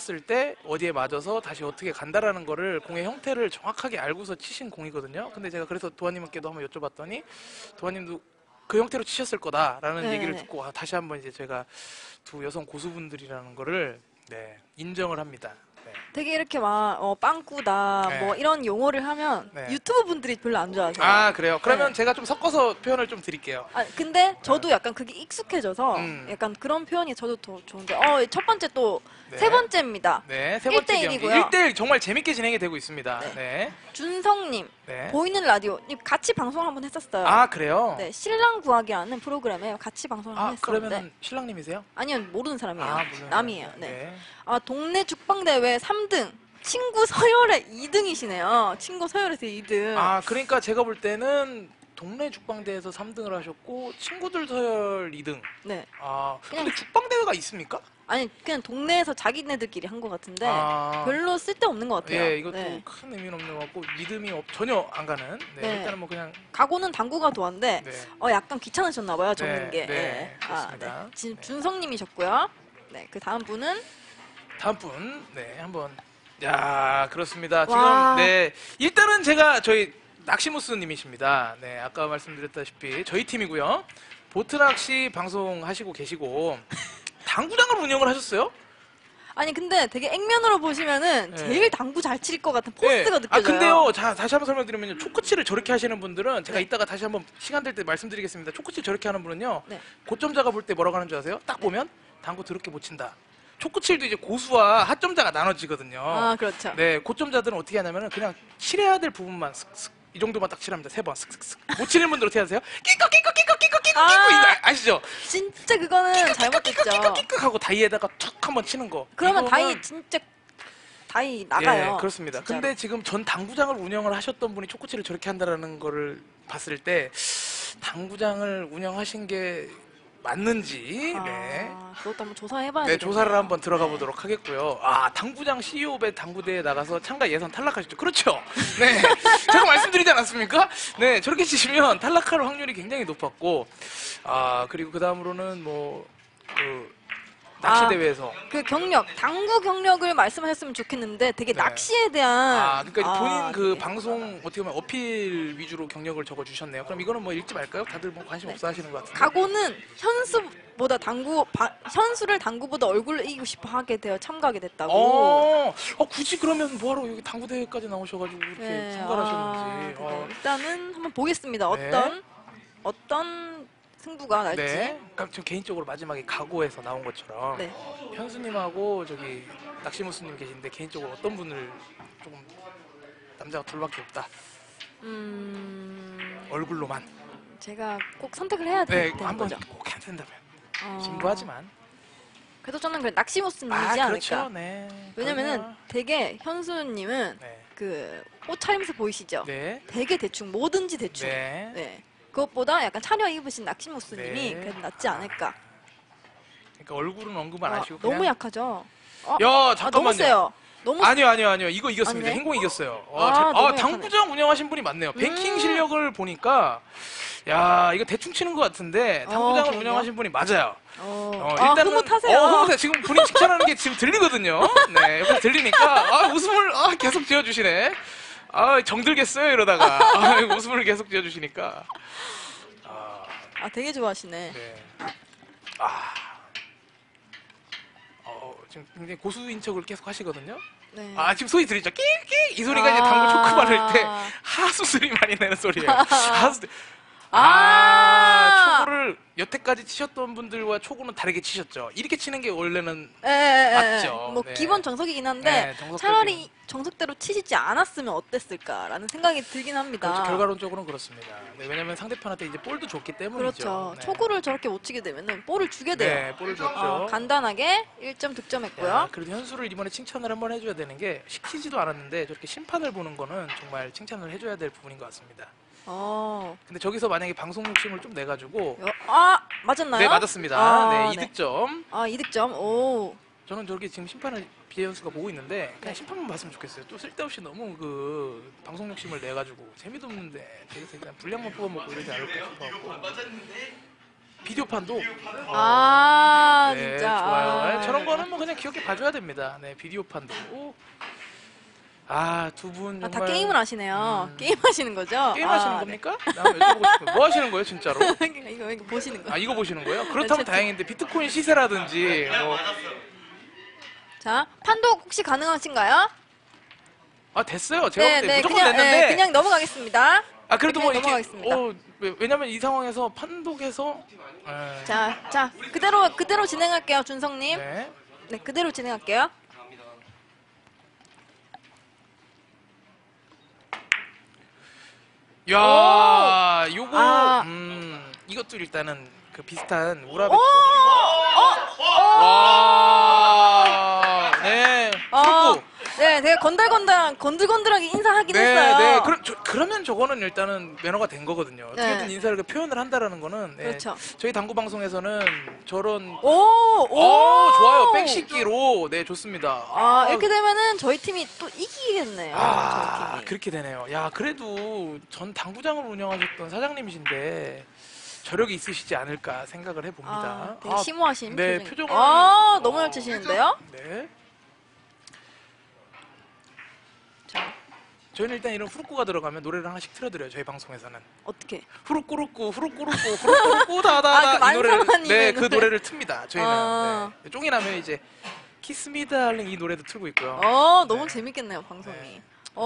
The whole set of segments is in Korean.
쳤을 때 어디에 맞아서 다시 어떻게 간다라는 거를 공의 형태를 정확하게 알고서 치신 공이거든요. 근데 제가 그래서 도아님께도 한번 여쭤봤더니 도아님도 그 형태로 치셨을 거다라는 네. 얘기를 듣고 다시 한번 이제 제가 두 여성 고수분들이라는 거를 인정을 합니다. 네. 되게 이렇게 막 빵꾸다 네. 뭐 이런 용어를 하면 네. 유튜브 분들이 별로 안 좋아하세요. 아 그래요? 그러면 네. 제가 좀 섞어서 표현을 좀 드릴게요. 근데 저도 약간 그게 익숙해져서 약간 그런 표현이 저도 더 좋은데 첫 번째 또 네. 세 번째입니다. 네, 세 번째 1대1 이고요. 경기 1대1 정말 재밌게 진행이 되고 있습니다. 네. 네. 준성님 네. 보이는 라디오님 같이 방송을 한번 했었어요. 아 그래요? 네, 신랑 구하기라는 프로그램에 같이 방송을 한번 했었는데 그러면 신랑님이세요? 아니요, 모르는 사람이에요. 모르는 남이에요. 사람이요? 네. 동네 죽방대회 3등, 친구 서열에 2등이시네요. 친구 서열에서 2등. 그러니까 제가 볼 때는 동네 죽방대회에서 3등을 하셨고 친구들 서열 2등. 네. 근데 죽방대회가 있습니까? 아니, 그냥 동네에서 자기네들끼리 한 것 같은데 별로 쓸데없는 것 같아요. 예, 이것도 네. 큰 의미는 없는 것 같고 믿음이 전혀 안 가는. 네. 일단은 뭐 그냥 각오는 당구가 도안데 약간 귀찮으셨나 봐요, 적는 게. 네, 그렇습니다. 지금 준성님이셨고요. 네, 그 다음 분은 다음 분, 한번. 야, 그렇습니다. 와. 지금, 일단은 제가 저희 낚시무스님이십니다. 네, 아까 말씀드렸다시피 저희 팀이고요. 보트낚시 방송하시고 계시고, 당구장을 운영을 하셨어요? 아니 근데 되게 액면으로 보시면은 제일 당구 잘 칠 것 같은 포스가 느껴져요. 근데요, 다시 한번 설명드리면요. 초코치를 저렇게 하시는 분들은 제가 네. 이따가 다시 한번 시간 될 때 말씀드리겠습니다. 초코치 저렇게 하는 분은요. 네. 고점자가 볼 때 뭐라고 하는 줄 아세요? 딱 보면 당구 더럽게 못 친다. 초코칠도 이제 고수와 하점자가 나눠지거든요. 그렇죠. 네, 고점자들은 어떻게 하냐면은 그냥 칠해야 될 부분만 슥슥 이 정도만 딱 칠합니다. 3번 슥슥슥. 못 치는 분들 어떻게 하세요? 끼꺼 이거 아시죠? 진짜 그거는 잘못됐죠. 끼꺼 하고 다이에다가 툭 한번 치는 거. 그러면 이거는- 다이 진짜 다이 나가요. 예, 그렇습니다. 진짜로. 근데 지금 전 당구장을 운영을 하셨던 분이 초코치를 저렇게 한다라는 거를 봤을 때 당구장을 운영하신 게 맞는지 그것도 한번 조사해봐야 네, 되겠네요. 조사를 한번 들어가 보도록 하겠고요. 당구장 CEO배 당구대에 나가서 참가 예선 탈락하셨죠. 그렇죠. 네. 제가 말씀드리지 않았습니까? 네, 저렇게 치시면 탈락할 확률이 굉장히 높았고, 그리고 그 다음으로는 낚시대회에서. 그 경력, 당구 경력을 말씀하셨으면 좋겠는데 되게 낚시에 대한. 그러니까 본인 그 되게. 방송 어떻게 보면 어필 위주로 경력을 적어주셨네요. 그럼 이거는 뭐 읽지 말까요? 다들 뭐 관심 없어 하시는 것 같은데. 각오는 현수보다 현수를 당구보다 얼굴로 이기고 싶어 하게 되어 참가하게 됐다고. 굳이 그러면 뭐하러 여기 당구대회까지 나오셔가지고 이렇게 참가를 하셨는지. 네. 일단은 한번 보겠습니다. 어떤 승부가 날지. 네. 그럼 저 개인적으로 마지막에 각오에서 나온 것처럼 네. 현수님하고 저기 낚시무스님 계신데 개인적으로 어떤 분을 조금 남자가 둘밖에 없다. 얼굴로만. 제가 꼭 선택을 해야 네, 되는 한번 거죠. 꼭 해야 된다면. 진부하지만. 그래도 저는 낚시모스님이지 그렇죠. 않을까. 네. 왜냐면은 그럼요. 되게 현수님은 그 옷 차림새 보이시죠? 네. 되게 대충 뭐든지 대충. 네. 네. 그것보다 약간 차려 입으신 낚시모스님이 네. 그래도 낫지 않을까. 그러니까 얼굴은 언급 안 하시고 너무 그냥. 약하죠. 야, 잠깐만요. 너무 세요. 너무 아니요. 이거 이겼습니다. 아니네? 행공이 이겼어요. 너무 당구장 운영하신 분이 많네요. 뱅킹 실력을 보니까 야, 이거 대충 치는 것 같은데 당구장을 그럼요? 운영하신 분이 맞아요. 일단은 흐뭇하세요. 흐뭇해. 지금 본인 칭찬하는 게 지금 들리거든요. 네, 옆에서 들리니까 웃음을 계속 지어주시네. 정들겠어요 이러다가 웃음을 계속 지어주시니까. 되게 좋아하시네. 네. 지금 굉장히 고수인 척을 계속 하시거든요. 네. 지금 소리 들리죠? 끼익끼익 이 소리가 이제 당구 초크 바를 때 하수술이 많이 내는 소리예요. 초구를 여태까지 치셨던 분들과 초구는 다르게 치셨죠. 이렇게 치는 게 원래는 맞죠. 뭐 네. 기본 정석이긴 한데 네, 정석적인. 차라리 정석대로 치시지 않았으면 어땠을까라는 생각이 들긴 합니다. 그렇죠. 결과론적으로는 그렇습니다. 네, 왜냐면 상대편한테 이제 볼도 줬기 때문이죠. 그렇죠. 네. 초구를 저렇게 못 치게 되면은 볼을 주게 돼요. 네, 볼을 줬죠. 간단하게 1점 득점했고요. 그래도 현수를 이번에 칭찬을 한번 해줘야 되는 게 시키지도 않았는데 저렇게 심판을 보는 거는 정말 칭찬을 해줘야 될 부분인 것 같습니다. 근데 저기서 만약에 방송 욕심을 좀 내가지고 맞았나요? 네, 맞았습니다. 네, 네. 2득점. 2득점. 오. 저는 저렇게 지금 심판을 비현수가 보고 있는데 그냥 심판만 봤으면 좋겠어요. 또 쓸데없이 너무 그 방송 욕심을 내가지고 재미도 없는데 저기서 그냥 분량만 뽑아먹고 이러지 않을까 싶어갖고. 비디오판도 네, 진짜. 좋아요. 아, 저런 거는 뭐 그냥 귀엽게 봐줘야 됩니다. 네, 비디오판도. 두 분 정말 다 게임을 하시네요. 게임 하시는 거죠? 게임 하시는 네. 겁니까? 나 한번 여쭤보고 싶어요. 뭐 하시는 거예요, 진짜로? 이거 보시는 거. 이거 보시는 거예요? 그렇다면 채팅. 다행인데 비트코인 시세라든지 뭐. 자, 판독 혹시 가능하신가요? 됐어요. 제가 볼 때 네, 무조건 그냥, 됐는데. 그냥 넘어가겠습니다. 그래도 뭐 이렇게 넘어가겠습니다. 왜냐면 이 상황에서 판독해서 자, 그대로 진행할게요, 준성님. 네. 네, 그대로 진행할게요. 야, 요거 아. 이것도 일단은 그 비슷한 우라베. 오! 와, 네. 그렇고. 네, 되게 건들건들하게 인사하긴 했어요. 네. 그러면 저거는 일단은 매너가 된 거거든요. 네. 어떻게든 인사를 표현을 한다라는 거는. 네. 그렇죠. 저희 당구 방송에서는 저런. 오! 좋아요. 백식기로. 네, 좋습니다. 이렇게 되면은 저희 팀이 또 이기겠네요. 저희 팀이. 그렇게 되네요. 야, 그래도 전 당구장을 운영하셨던 사장님이신데 저력이 있으시지 않을까 생각을 해봅니다. 되게 심오하신 네, 표정이. 표정은. 너무 잘 치시는데요? 네. 자, 저희는 일단 이런 후루꾸가 들어가면 노래를 하나씩 틀어드려요. 저희 방송에서는. 어떻게? 후루꾸루꾸 다다다 그 이 노래를 만사만이면 네, 그 노래를 틉니다. 저희는. 아. 네. 쫑이 나면 이제 키스 미 달링 이 노래도 틀고 있고요. 너무 네. 재밌겠네요, 방송이. 네.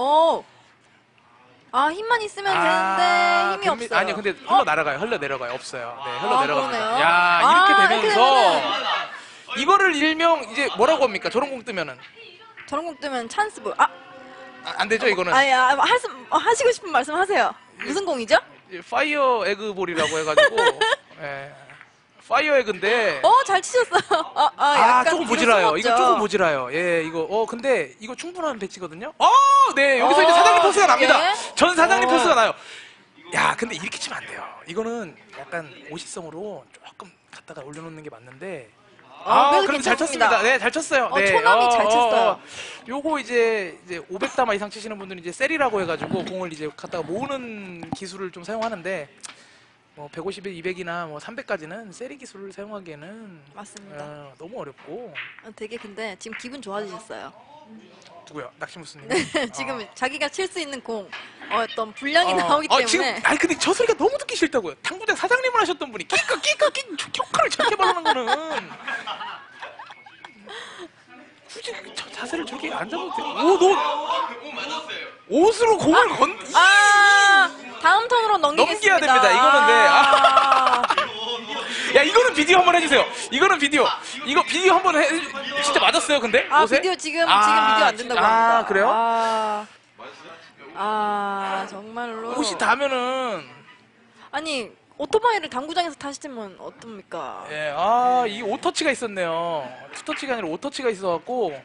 힘만 있으면 되는데 힘이 없어요. 아니요, 근데 흘러 날아가요. 흘러 내려가요. 없어요. 네, 흘러 내려갑니다. 그러네요. 야, 이렇게 이렇게 되면서 이거를 일명 이제 뭐라고 합니까? 저런 공 뜨면은 저런 공 뜨면 찬스볼. 안 되죠, 이거는. 하시고 싶은 말씀 하세요. 무슨 공이죠? 파이어 에그볼이라고 해가지고 예. 파이어 에그인데 잘 치셨어요. 약간 조금 뒤로 모질아요. 숨었죠. 이거 조금 모질아요. 예, 이거 근데 이거 충분한 배치거든요. 네, 여기서 이제 사장님 어, 포스가 납니다. 예. 전 사장님 포스가 나요. 야, 근데 이렇게 치면 안 돼요. 이거는 약간 오시성으로 조금 갖다가 올려놓는 게 맞는데. 그래도 그래도 잘 괜찮습니다. 쳤습니다. 네, 잘 쳤어요. 네. 초남이 잘 쳤어요. 요거 이제 500다마 이상 치시는 분들은 이제 셀이라고 해가지고 공을 이제 갖다가 모으는 기술을 좀 사용하는데 뭐 150에 200이나 뭐 300까지는 셀이 기술을 사용하기에는 맞습니다. 너무 어렵고. 되게 근데 지금 기분 좋아지셨어요. 누구요? 낚시무스님. 지금 자기가 칠 수 있는 공 어떤 분량이 나오기 때문에 지금 근데 저 소리가 너무 듣기 싫다고요. 당구장 사장님을 하셨던 분이 끼까 효과를 저렇게 말하는 거는 굳이 저 자세를 저렇게 안 잡아도 돼. 옷으로 공을 다음 턴으로 넘기겠습니다. 넘겨야 됩니다. 이거는 야, 이거는 비디오 한번 해주세요. 이거는 비디오. 이거 비디오 한번 진짜 맞았어요, 근데? 옷에? 비디오 지금 비디오 안 된다고 합니다. 그래요? 정말로. 옷이 닿으면은. 아니 오토바이를 당구장에서 타시면 어떻습니까? 예, 이 오터치가 있었네요. 투터치가 아니라 오터치가 있어갖고.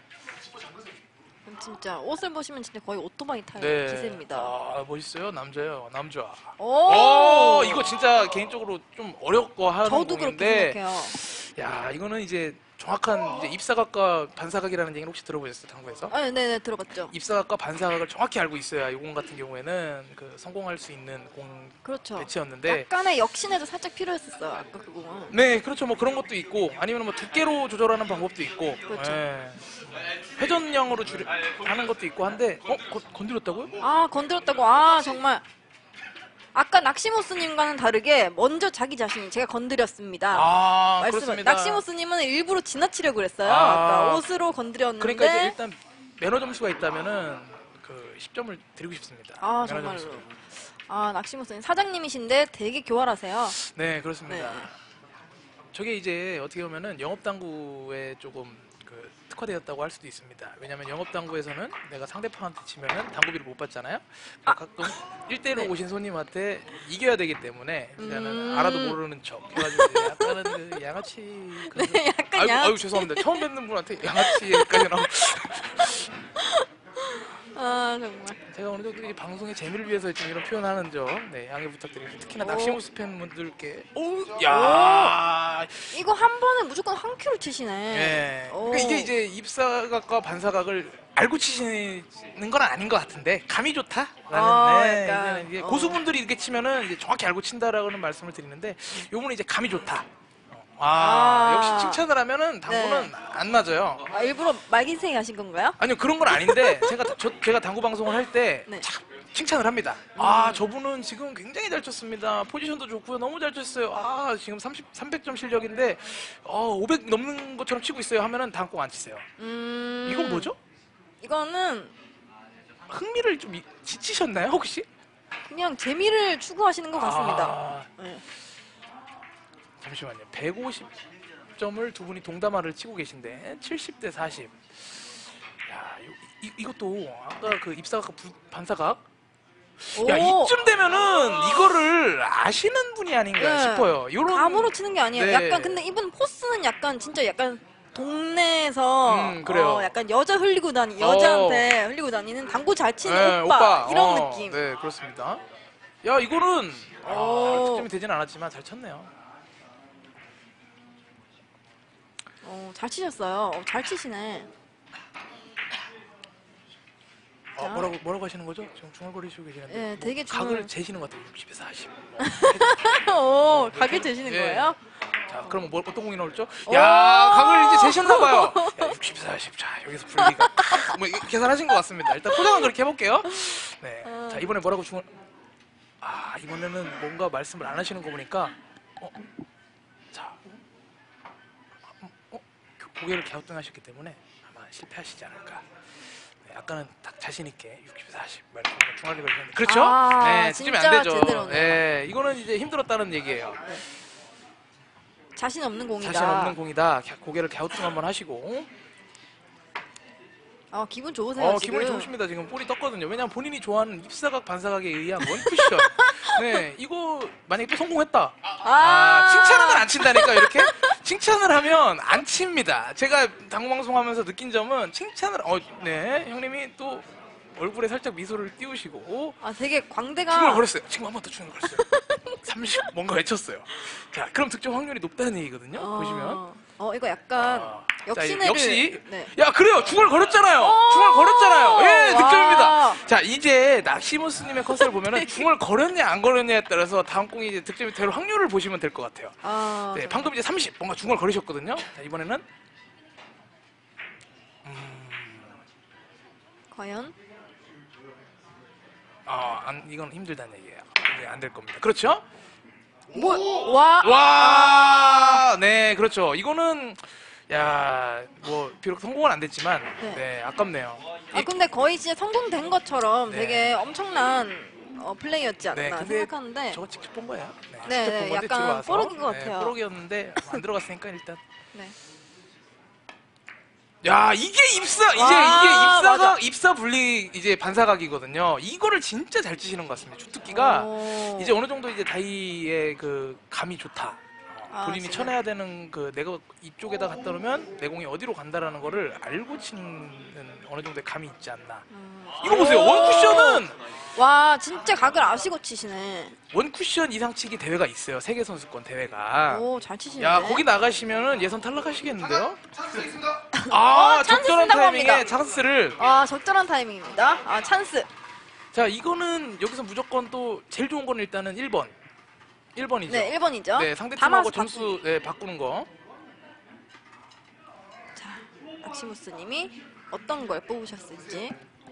진짜 옷을 보시면 진짜 거의 오토바이 탈 네. 기세입니다. 멋있어요. 남자요. 남자. 오, 이거 진짜 개인적으로 좀 어렵고 하는 저도 공인데. 그렇게 생각해요. 야, 이거는 이제 정확한 이제 입사각과 반사각이라는 얘기는 혹시 들어보셨어요, 당구에서? 네네 들어봤죠. 입사각과 반사각을 정확히 알고 있어야 이 공 같은 경우에는 성공할 수 있는 공 그렇죠. 배치였는데. 약간의 역신에도 살짝 필요했었어요. 아까 그 공은. 네, 그렇죠. 뭐 그런 것도 있고 아니면 뭐 두께로 조절하는 방법도 있고. 그렇죠. 예. 회전형으로 하는 것도 있고 한데 건드렸다고요? 건드렸다고. 정말 아까 낚시모스님과는 다르게 먼저 자기 자신이 제가 건드렸습니다. 그렇습니다. 낚시모스님은 일부러 지나치려고 그랬어요. 아까 옷으로 건드렸는데. 그러니까 이제 일단 매너 점수가 있다면은 그 10점을 드리고 싶습니다. 매너 정말로. 점수를. 낚시모스님 사장님이신데 되게 교활하세요. 네, 그렇습니다. 네. 저게 이제 어떻게 보면은 영업당구에 조금 특화되었다고 할 수도 있습니다. 왜냐하면 영업당구에서는 내가 상대편한테 치면은 당구비를 못 받잖아요. 가끔 1대1로 네. 오신 손님한테 이겨야 되기 때문에 일단은 알아도 모르는 척 해가지고 이제 약간은 그 양아치. 네, 약간 양아치. 아유, 죄송합니다. 처음 뵙는 분한테 양아치까지 나오고. 정말. 제가 오늘도 이 방송의 재미를 위해서 좀 이런 표현하는 점, 양해 부탁드립니다. 특히나 낚시모스 팬분들께. 야, 이거 한 번에 무조건 한 큐를 치시네. 예. 그러니까 이게 이제 입사각과 반사각을 알고 치시는 건 아닌 것 같은데 감이 좋다라는 약간, 이제 고수분들이 이렇게 치면은 이제 정확히 알고 친다라고는 말씀을 드리는데 요분은 이제 감이 좋다. 역시 칭찬을 하면은 당구는 안 맞아요. 일부러 말기생이 하신 건가요? 아니요 그런 건 아닌데 제가 당구 방송을 할 때 네. 칭찬을 합니다. 저분은 지금 굉장히 잘 쳤습니다. 포지션도 좋고요. 너무 잘 쳤어요. 지금 300점 실력인데 500 넘는 것처럼 치고 있어요 하면은 다음 공 안 치세요. 이건 뭐죠? 이거는 흥미를 좀 지치셨나요 혹시? 그냥 재미를 추구하시는 것 같습니다. 네. 잠시만요. 150점을 두 분이 동담화를 치고 계신데 70대 40. 야, 이것도 아까 그 입사각 반사각. 야, 이쯤 되면은 이거를 아시는 분이 아닌가 싶어요. 요런 감으로 치는 게 아니에요. 네. 약간 근데 이분 포스는 약간 진짜 약간 동네에서 그래요. 약간 여자한테 흘리고 다니는 당구 잘 치는 네, 오빠 이런 느낌. 네, 그렇습니다. 야, 이거는 득점이 되진 않았지만 잘 쳤네요. 잘 치셨어요. 잘 치시네. 자. 뭐라고 하시는 거죠? 지금 중얼거리시고 계시는데. 네, 되게 각을 재시는 것 같아요. 60에서 40. 각을 재시는 거예요? 자, 그럼 어떤 공이 나올죠? 야, 각을 이제 재셨나봐요. 60, 40. 자, 여기서 분리가. 계산하신 것 같습니다. 일단 포장은 그렇게 해볼게요. 네. 자, 이번에 뭐라고 이번에는 뭔가 말씀을 안 하시는 거 보니까, 자, 고개를 갸우뚱하셨기 때문에 아마 실패하시지 않을까. 네, 아까는 딱 자신있게 60, 40. 중앙에 걸렸는데. 그렇죠? 네, 득점이 안 되죠. 제대로네요. 네, 이거는 이제 힘들었다는 얘기예요. 네. 자신 없는 공이다. 자신 없는 공이다. 고개를 갸우뚱 한번 하시고. 기분 좋으세요, 지금? 기분이 좋으십니다. 지금 볼이 떴거든요. 왜냐하면 본인이 좋아하는 입사각 반사각에 의한 원쿠션. 네, 이거 만약에 또 성공했다. 칭찬은 안 친다니까 이렇게. 칭찬을 하면 안 칩니다. 제가 당구방송하면서 느낀 점은 칭찬을 네, 형님이 또 얼굴에 살짝 미소를 띄우시고. 되게 광대가. 중을 걸었어요. 지금 한 번 더 중을 걸었어요. 30 뭔가 외쳤어요. 자, 그럼 득점 확률이 높다는 얘기거든요. 보시면. 이거 약간 역시내를. 역시. 네. 야, 그래요. 중을 걸었잖아요. 중을 걸었잖아요. 예, 득점입니다. 자, 이제 낙시무스님의 컷을 보면은 중을 걸었냐 안 걸었냐에 따라서 다음 공이 이제 득점이 될 확률을 보시면 될 것 같아요. 네, 방금 이제 30 뭔가 중을 걸으셨거든요. 자, 이번에는 과연? 이건 힘들다는 얘기예요. 네, 안 될 겁니다. 그렇죠? 와, 네, 그렇죠. 이거는 비록 성공은 안 됐지만, 네, 아깝네요. 근데 거의 진짜 성공된 것처럼 네. 되게 엄청난 플레이였지 않나 네, 근데 생각하는데. 저거 직접 본 거예요. 네, 직접 본 건데 약간 뒤로 와서. 뽀록인 것 같아요. 뽀록이었는데 안 들어갔으니까 일단. 네. 야, 이게 입사 분리 이제 반사각이거든요. 이거를 진짜 잘 치시는 것 같습니다. 주특기가 이제 어느 정도 이제 다이의 그 감이 좋다. 본인이 진짜? 쳐내야 되는 내가 이쪽에다 갖다 놓으면 내 공이 어디로 간다라는 거를 알고 치는 어느 정도의 감이 있지 않나. 이거 보세요. 원쿠션은 와, 진짜 각을 아시고 치시네. 원쿠션 이상 치기 대회가 있어요. 세계 선수권 대회가. 잘 치시네. 야, 거기 나가시면은 예선 탈락하시겠는데요? 찬스 있습니다. 찬스 적절한 쓴다고 타이밍에 합니다. 찬스를. 적절한 타이밍입니다. 찬스. 자, 이거는 여기서 무조건 또 제일 좋은 건 일단은 1번. 1번이죠. 네, 1번이죠. 네, 상대팀하고 점수 바꾸는 거. 자, 낙시무스님이 어떤 걸 뽑으셨을지.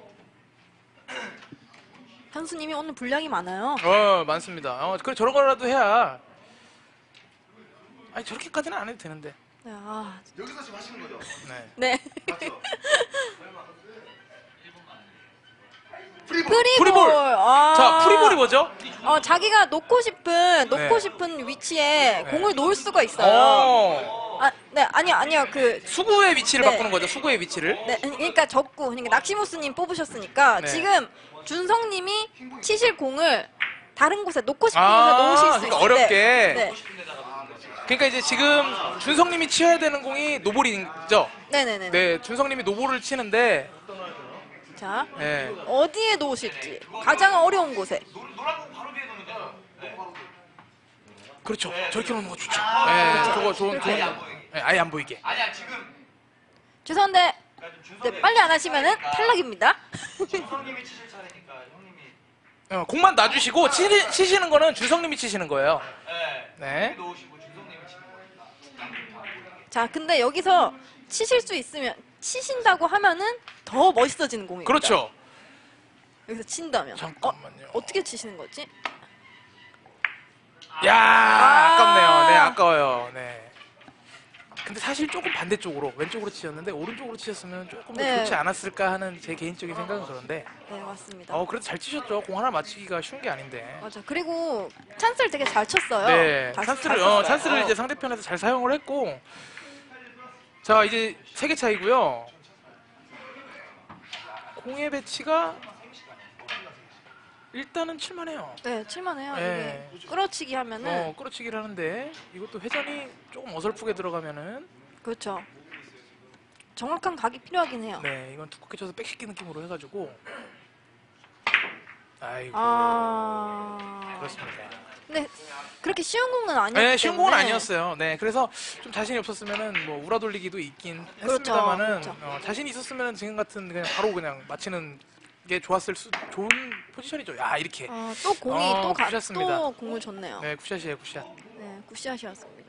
현수님이 오늘 분량이 많아요. 많습니다. 그래 저런 거라도 해야. 아니, 저렇게까지는 안 해도 되는데. 네, 여기서 지금 하시는 거죠? 네. 네. 맞죠? 프리볼. 자, 프리볼이 뭐죠? 자기가 놓고 싶은 위치에 공을 놓을 수가 있어요. 아니요. 수구의 위치를 네. 바꾸는 거죠. 수구의 위치를. 네, 그러니까 그러니까 낙시무스님 뽑으셨으니까 네. 지금 준성님이 치실 공을 다른 곳에 놓고 싶은 곳에 놓으실 수 그러니까 있는데. 어렵게. 네. 그러니까 이제 지금 준성님이 치어야 되는 공이 노볼이죠. 네네네. 네, 준성님이 노볼을 치는데. 자, 네. 어디에 놓으실지 가장 어려운 곳에. 그렇죠. 저렇게 놓는 거 좋죠. 네, 저거 좋은. 네, 아예 안 보이게. 죄송한데 네, 빨리 안 하시면은 탈락입니다. 준성님이 치실 차례니까 형님이. 공만 놔주시고 치시는 거는 준성님이 치시는 거예요. 네. 놓으시고 준성님이 치는 거니까. 자, 근데 여기서 치실 수 있으면 치신다고 하면은 더 멋있어지는 공입니다. 그렇죠. 여기서 친다면. 잠깐만요. 어떻게 치시는 거지? 야, 아깝네요. 네, 아까워요. 네. 근데 사실 조금 반대쪽으로 왼쪽으로 치셨는데 오른쪽으로 치셨으면 조금 더 네. 좋지 않았을까 하는 제 개인적인 생각은 그런데 네, 맞습니다. 그래도 잘 치셨죠. 공 하나 맞추기가 쉬운 게 아닌데. 맞아. 그리고 찬스를 되게 잘 쳤어요. 네, 잘 찬스를 썼어요. 찬스를 이제 상대편에서 잘 사용을 했고, 자 이제 3개 차이고요. 공의 배치가 일단은 칠만해요. 네, 칠만해요. 네. 이게 끌어치기 하면은 끌어치기를 하는데 이것도 회전이 조금 어설프게 들어가면은 그렇죠. 정확한 각이 필요하긴 해요. 네, 이건 두껍게 쳐서 백시기 느낌으로 해가지고 아이고 그렇습니다. 근데 그렇게 쉬운 공은 아니었기 네, 쉬운 공은 때문에 아니었어요. 네, 그래서 좀 자신이 없었으면은 뭐 우라 돌리기도 있긴 그렇죠, 했습니다만은 그렇죠. 자신이 있었으면은 지금 같은 그냥 바로 그냥 맞히는 게 좋은 포지션이죠. 야 이렇게. 또 공이 굿샷습니다. 또 공을 줬네요. 네, 굿샷이에요, 굿샷. 네, 굿샷이었습니다.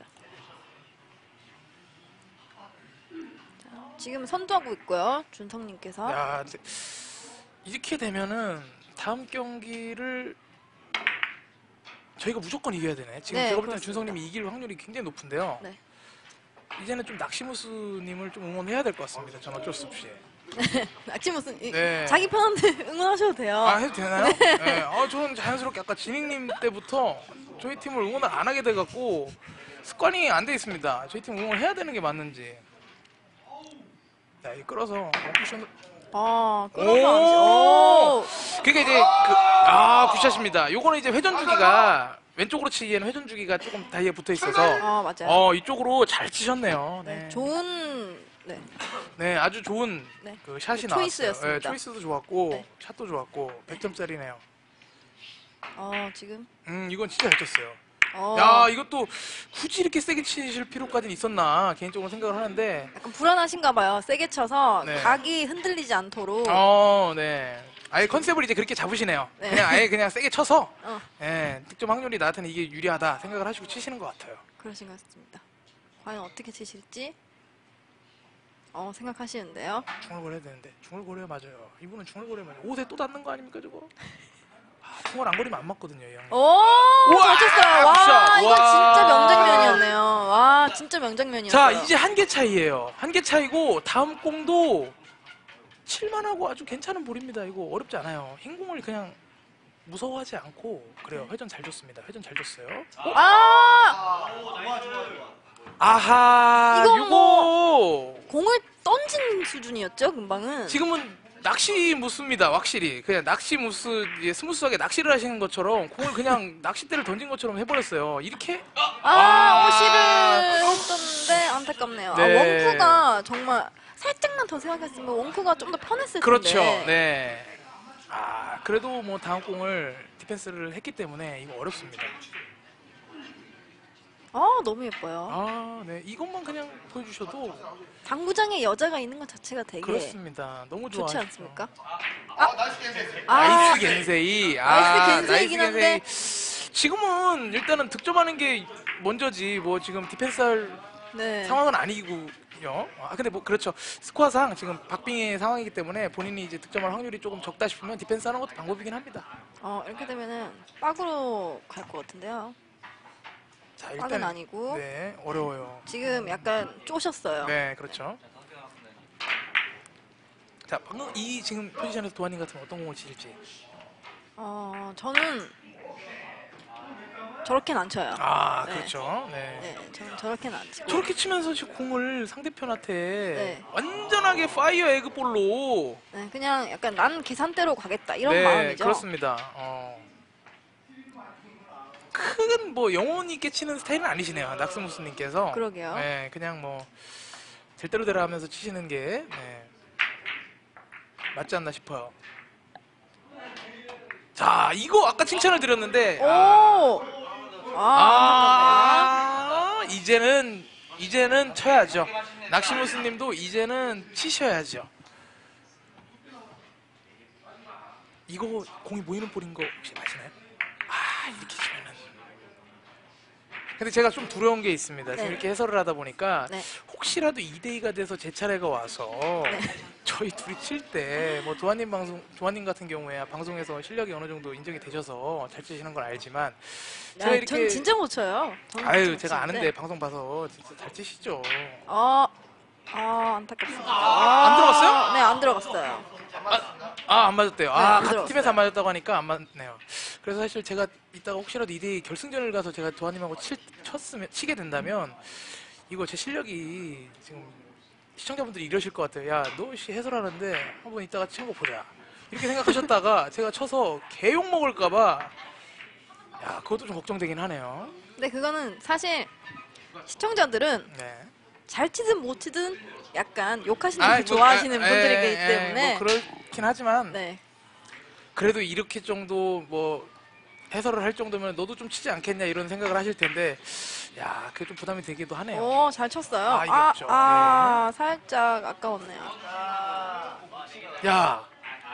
자, 지금 선두하고 있고요. 준성님께서. 야 이렇게 되면은 다음 경기를 저희가 무조건 이겨야 되네. 지금 네, 제가 볼 때는 그렇습니다. 준성님이 이길 확률이 굉장히 높은데요. 네. 이제는 좀 낚시무스님을 좀 응원해야 될 것 같습니다. 전 어쩔 수 없이. 낙지 무슨 네. 자기 편한데 응원하셔도 돼요. 아 해도 되나요? 네. 저는 자연스럽게 아까 진익님 때부터 저희 팀을 응원을 안 하게 돼갖고 습관이 안 돼 있습니다. 저희 팀 응원해야 되는 게 맞는지. 자, 이 끌어서 쿠션. 끌어서 오! 그게 이제 굿샷입니다. 요거는 이제 회전 주기가 왼쪽으로 치기에는 회전 주기가 조금 다이에 붙어 있어서 맞아요. 이쪽으로 잘 치셨네요. 네. 네, 좋은 네, 아주 좋은 네. 그 샷이 그 나왔어요. 초이스였습니다. 네, 초이스도 좋았고 네. 샷도 좋았고 100점짜리네요. 지금 이건 진짜 잘 쳤어요. 어, 야, 이것도 굳이 이렇게 세게 치실 필요까지는 있었나 개인적으로 생각을 하는데. 약간 불안하신가 봐요. 세게 쳐서 네. 각이 흔들리지 않도록. 네. 아예 컨셉을 이제 그렇게 잡으시네요. 네. 그냥 아예 그냥 세게 쳐서 어, 득점 확률이 나한테는 이게 유리하다 생각을 하시고 치시는 것 같아요. 그러신 것 같습니다. 과연 어떻게 치실지 생각하시는데요. 중얼거려야 되는데 중얼거려야 맞아요. 이분은 중얼거려야 맞아요. 옷에 또 닿는 거 아닙니까 저거? 중얼 안 거리면 안 맞거든요, 이 형님. 잘 쳤어요. 와, 굿샷. 이거 와. 진짜 명장면이었네요. 와, 진짜 명장면이었어요. 자, 이제 한 개 차이예요. 한 개 차이고 다음 공도 칠만하고 아주 괜찮은 볼입니다. 이거 어렵지 않아요. 흰 공을 그냥 무서워하지 않고 그래요. 회전 잘 줬습니다. 회전 잘 줬어요. 아하, 이건 이거 공을 던진 수준이었죠, 금방은. 지금은 낚시 무스입니다. 확실히 그냥 낚시 무스 스무스하게 낚시를 하시는 것처럼 공을 그냥 낚싯대를 던진 것처럼 해버렸어요. 이렇게 오시를 했었는데 안타깝네요. 네. 원쿠가 정말 살짝만 더 생각했으면 원쿠가 좀 더 편했을 그렇죠. 텐데. 네. 그래도 뭐 다음 공을 디펜스를 했기 때문에 이거 어렵습니다. 너무 예뻐요. 네. 이것만 그냥 보여주셔도 당구장에 여자가 있는 것 자체가 되게 그렇습니다. 너무 좋아. 좋지 않습니까? 나이스 겐세. 나이스 겐세이. 나이스 겐세이긴 한데. 지금은 일단은 득점하는 게 먼저지. 뭐 지금 디펜스할 네. 상황은 아니고요. 근데 뭐 그렇죠. 스코어상 지금 박빙의 상황이기 때문에 본인이 이제 득점할 확률이 조금 적다 싶으면 디펜스 하는 것도 방법이긴 합니다. 이렇게 되면은 빡으로 갈 것 같은데요. 자, 빡은 아니고. 네, 어려워요. 지금 약간 쪼셨어요. 네, 그렇죠. 자, 방금 이 지금 포지션에서 도안님 같은 어떤 공을 치실지. 저는 저렇게는 안 쳐요. 네. 그렇죠. 네. 네, 저는 저렇게는 안 치고. 저렇게 치면서 지금 공을 상대편한테 네. 완전하게 파이어 에그볼로. 네, 그냥 약간 난 계산대로 가겠다 이런 네, 마음이죠. 그렇습니다. 큰 뭐 영혼 있게 치는 스타일은 아니시네요. 낙스무스님께서. 그러게요. 네, 그냥 뭐 될 대로 되라 하면서 치시는 게 맞지 않나 싶어요. 자, 이거 아까 칭찬을 드렸는데. 이제는 쳐야죠. 낙시무스님도 이제는 치셔야죠. 이거 공이 모이는 볼인 거 혹시 아시나요? 아, 이렇게 치면은. 근데 제가 좀 두려운 게 있습니다. 지금 네. 이렇게 해설을 하다 보니까 네. 혹시라도 2대2가 돼서 제 차례가 와서 네. 저희 둘이 칠 때 뭐 도아님 같은 경우에 방송에서 실력이 어느 정도 인정이 되셔서 잘 치시는 건 알지만 제가 야, 이렇게 전 진짜 못 쳐요. 저는 아유 진짜 제가 못 아는데 치는데. 방송 봐서 진짜 잘 치시죠. 안타깝습니다. 안 들어갔어요? 네, 안 들어갔어요. 안 맞았대요. 네, 아, 안 같은 들어갔어요. 팀에서 안 맞았다고 하니까 안 맞네요. 그래서 사실 제가 이따가 혹시라도 2대2 결승전을 가서 제가 도아님하고 치게 된다면 이거 제 실력이 지금 시청자분들이 이러실 것 같아요. 야, 너 씨 해설하는데 한번 이따가 치는 거 보자. 이렇게 생각하셨다가 제가 쳐서 개욕 먹을까봐 야, 그것도 좀 걱정되긴 하네요. 근데 그거는 사실 시청자들은 네. 잘 치든 못 치든 약간 욕하시는 걸 좋아하시는 분들이기 때문에 뭐 그렇긴 하지만 네. 그래도 이렇게 정도 뭐 해설을 할 정도면 너도 좀 치지 않겠냐 이런 생각을 하실 텐데 야 그게 좀 부담이 되기도 하네요. 오, 잘 쳤어요. 이겼죠. 살짝 아까웠네요. 야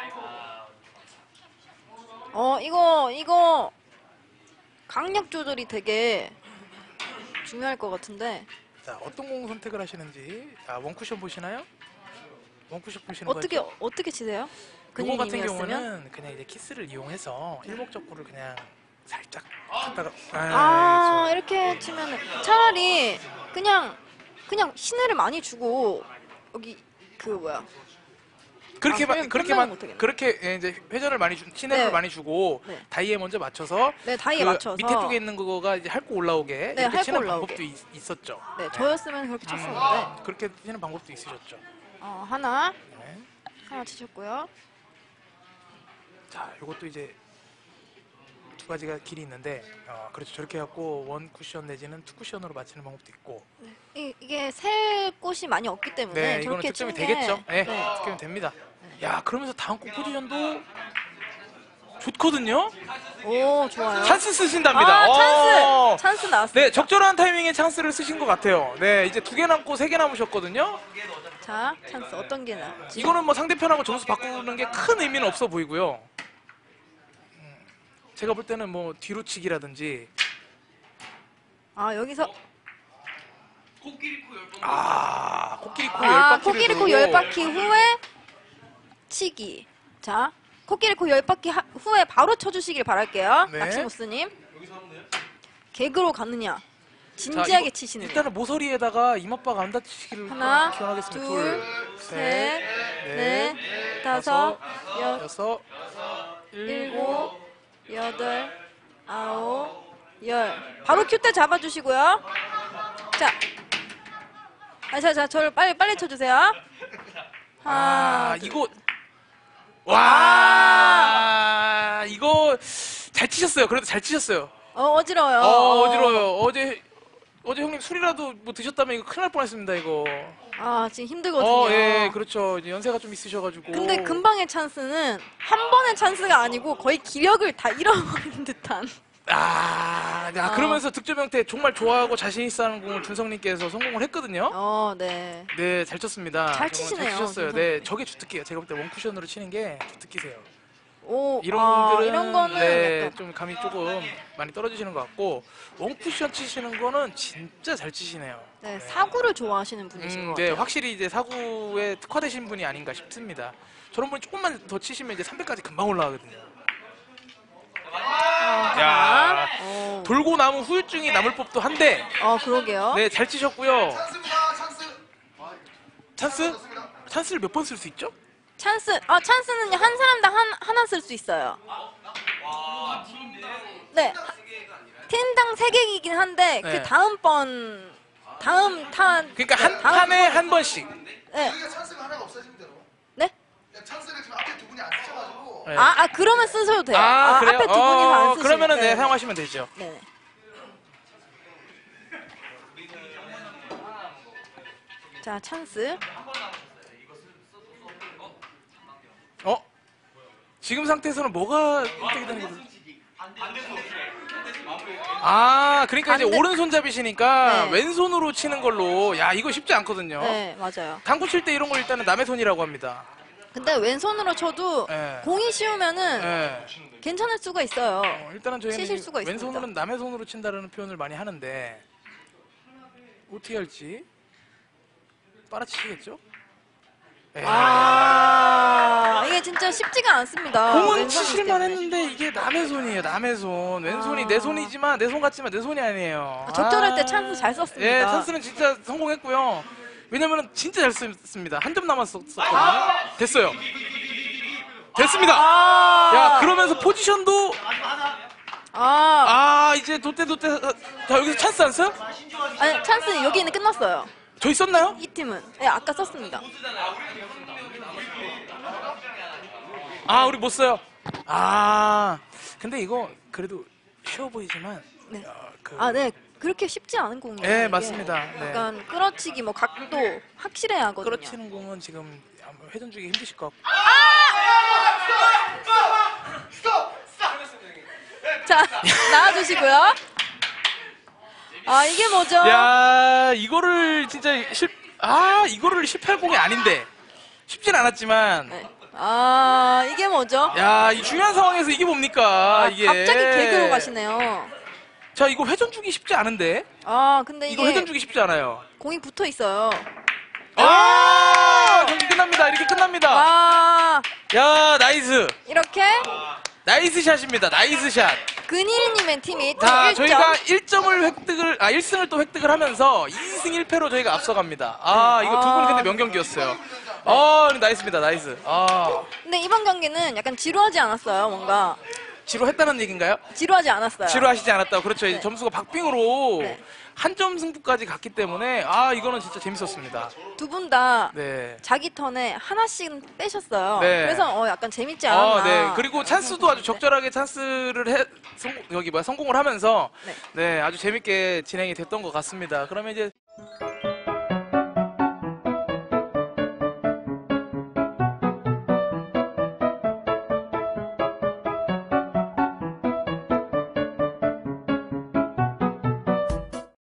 이거 강약 조절이 되게 중요할 것 같은데 자, 어떤 공 선택을 하시는지 자, 원쿠션 보시나요? 원쿠션 보시는 어떻게 치세요? 그거 같은 근육님이었으면? 경우는 그냥 이제 키스를 이용해서 일목적구를 그냥 살짝 갖다가 그렇죠. 이렇게 치면 차라리 그냥 시내를 많이 주고 여기 그렇게 이제 회전을 많이 시내를 네. 많이 주고 네. 다이에 먼저 맞춰서 네, 다이에 그 맞춰서 밑에 쪽에 있는 거가 이제 핥고 올라오게 네, 이렇게 핥고 치는 올라오게. 방법도 있었죠. 네, 저였으면 그렇게 쳤었는데 그렇게 치는 방법도 있으셨죠. 하나 네. 치셨고요. 자, 이것도 이제 두 가지가 길이 있는데, 그렇죠. 저렇게 해갖고 원 쿠션 내지는 투 쿠션으로 맞히는 방법도 있고. 이게 셀 곳이 많이 없기 때문에 네, 이거는 저렇게 득점이 치는 게 되겠죠. 네, 네. 득점이 됩니다. 야, 그러면서 다음 공 포지션도 좋거든요. 오, 좋아요. 찬스 쓰신답니다. 찬스 나왔어요. 네, 적절한 타이밍에 찬스를 쓰신 것 같아요. 네, 이제 2개 남고 3개 남으셨거든요. 자, 찬스 어떤 게 나올지. 이거는 뭐 상대편하고 점수 바꾸는 게 큰 의미는 없어 보이고요. 제가 볼 때는 뭐 뒤로 치기라든지 여기서 코끼리 코 10바퀴를 코끼리 코 10바퀴 후에 치기. 자, 코끼리 코 10바퀴 후에 바로 쳐주시길 바랄게요. 네. 낙시무스님. 개그로 갔느냐. 진지하게 이거 치시느냐. 일단은 모서리에다가 이마박 안 다치기를 하나, 기원하겠습니다. 둘, 셋, 넷, 다섯, 여섯, 일곱, 여덟, 아홉, 열. 바로 큐대 잡아주시고요. 자, 저를 빨리 쳐주세요. 하나, 둘. 이거 와 이거 잘 치셨어요. 그래도 잘 치셨어요. 어지러워요. 어지러워요. 어제 형님 술이라도 뭐 드셨다면 이거 큰일 날 뻔했습니다. 이거. 지금 힘들거든요. 예, 그렇죠. 이제 연세가 좀 있으셔가지고. 근데 금방의 찬스는 한 번의 찬스가 아니고 거의 기력을 다 잃어버린 듯한. 그러면서 득점 형태 정말 좋아하고 자신 있어 하는 공을 준성님께서 성공을 했거든요. 네. 네, 잘 쳤습니다. 잘 정말 치시네요, 잘 치셨어요. 준성님. 네, 저게 주특기예요. 제가 볼 때 원쿠션으로 치는 게 주특기세요. 오, 이런 공들은 이런 거는 네, 약간 좀 감이 조금 많이 떨어지시는 것 같고 원쿠션 치시는 거는 진짜 잘 치시네요. 네, 사구를 좋아하시는 분이신 것 네, 같아요. 확실히 이제 사구에 특화되신 분이 아닌가 싶습니다. 저런 분이 조금만 더 치시면 이제 300까지 금방 올라가거든요. 야, 오. 돌고 나면 후유증이 남을 법도 한데, 그러게요. 네, 잘 치셨고요. 찬스입니다. 찬스. 찬스를 몇 번 쓸 수 있죠? 찬스는 한 사람당 하나 쓸 수 있어요. 네. 팀당 3개이긴 한데 네. 그 다음 탄 그러니까 한 판에 한 번씩. 네. 여기가 찬스가 하나가 없어지면 돼요. 네? 찬스를 지금 앞에 두 분이 안 쓰셔가지고. 네. 그러면 쓰셔도 돼요. 그래요? 앞에 두 분이서 안 쓰시면 그러면은 네, 네. 사용하시면 되죠. 네. 자, 찬스. 지금 상태에서는 뭐가 어떻게 되는 거죠? 그러니까 이제 반대- 오른손잡이시니까 네. 왼손으로 치는 걸로. 야, 이거 쉽지 않거든요. 네, 맞아요. 당구 칠 때 이런 걸 일단은 남의 손이라고 합니다. 근데 왼손으로 쳐도 예. 공이 쉬우면은 예. 괜찮을 수가 있어요. 일단은 저희는 치실 이 수가 있습니다. 왼손으로는 남의 손으로 친다라는 표현을 많이 하는데 어떻게 할지 빨아치시겠죠? 예. 이게 진짜 쉽지가 않습니다. 공은 왼손이기 치실만 때문에. 했는데 이게 남의 손이에요. 남의 손. 왼손이 내 손이지만 내 손 같지만 내 손이 아니에요. 적절할 때 찬스 잘 썼습니다. 예, 찬스는 진짜 성공했고요. 왜냐면은 진짜 잘 썼습니다. 한 점 남았었거든요. 됐어요. 됐습니다. 야, 그러면서 포지션도 이제 도떼 자, 여기서 찬스 안 써요? 아니 찬스 여기는 끝났어요. 저희 썼나요? 이 팀은 예, 아까 썼습니다. 우리 못 써요. 근데 이거 그래도 쉬워 보이지만 네. 그 네. 그렇게 쉽지 않은 공이에요. 네, 이게. 맞습니다. 네. 약간 끌어치기 뭐 각도 확실해야 하거든요. 끌어치는 공은 지금 아마 회전 주기 힘드실 것 같고. 자, 나와주시고요. 이게 뭐죠? 야, 이거를 진짜 이거를 실패할 공이 아닌데 쉽진 않았지만. 네. 이게 뭐죠? 야, 이 중요한 상황에서 이게 뭡니까? 이게. 갑자기 개그로 가시네요. 자, 이거 회전 주기 쉽지 않은데. 근데 이거 이게 회전 주기 쉽지 않아요. 공이 붙어 있어요. 경기 끝납니다. 이렇게 끝납니다. 와, 야, 나이스. 이렇게 나이스 샷입니다. 나이스 샷. 근일님의 팀이 또 자, 1점. 저희가 1승을 또 획득을 하면서 2승 1패로 저희가 앞서갑니다. 이거 두 분 근데 명경기였어요. 나이스입니다. 나이스. 근데 이번 경기는 약간 지루하지 않았어요, 뭔가. 지루했다는 얘기인가요? 지루하지 않았어요. 지루하시지 않았다고. 그렇죠. 이제 네. 점수가 박빙으로 네. 한 점 승부까지 갔기 때문에 이거는 진짜 재밌었습니다. 두 분 다 네. 자기 턴에 하나씩 빼셨어요. 네. 그래서 약간 재밌지 않았나. 네. 그리고 찬스도 아주 적절하게 찬스를 성공을 하면서 네. 네, 아주 재밌게 진행이 됐던 것 같습니다. 그러면 이제